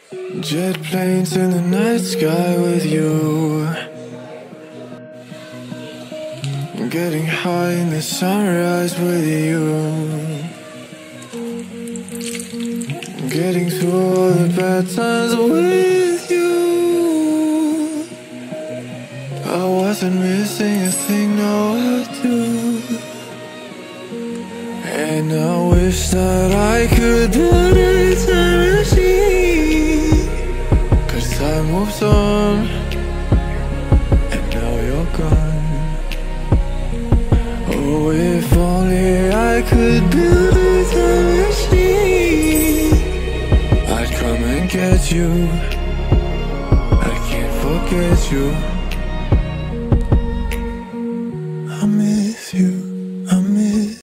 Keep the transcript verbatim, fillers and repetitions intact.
Jet planes in the night sky with you, getting high in the sunrise with you, getting through all the bad times with you. I wasn't missing a thing, now I do. And I wish that I could build a time machine, 'cause time moves on, and now you're gone. Oh, if only I could build a time machine, I'd come and get you. I can't forget you.